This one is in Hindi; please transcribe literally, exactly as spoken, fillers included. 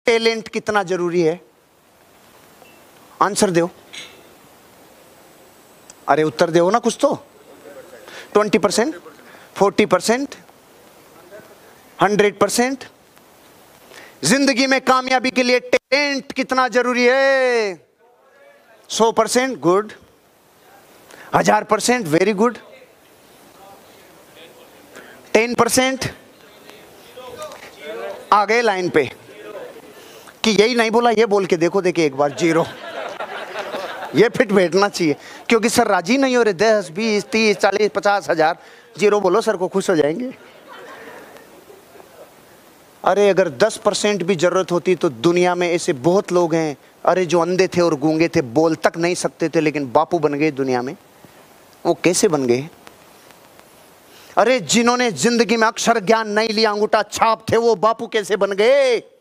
टैलेंट कितना जरूरी है? आंसर दो। अरे उत्तर दो ना कुछ तो। Twenty percent, forty percent, hundred percent? जिंदगी में कामयाबी के लिए टैलेंट कितना जरूरी है? सौ परसेंट, गुड। हजार percent, very good. Ten percent? आ गए लाइन पे कि यही नहीं बोला, ये बोल के देखो, देखिए एक बार, जीरो। ये फिट बैठना चाहिए, क्योंकि सर राजी नहीं हो रहे। दस, बीस, तीस, चालीस, पचास हजार, जीरो बोलो, सर को खुश हो जाएंगे। अरे अगर दस परसेंट भी जरूरत होती तो दुनिया में ऐसे बहुत लोग हैं, अरे जो अंधे थे और गूंगे थे, बोल तक नहीं सकते थे, लेकिन बापू बन गए दुनिया में। वो कैसे बन गए? अरे जिन्होंने जिंदगी में अक्षर ज्ञान नहीं लिया, अंगूठा छाप थे, वो बापू कैसे बन गए?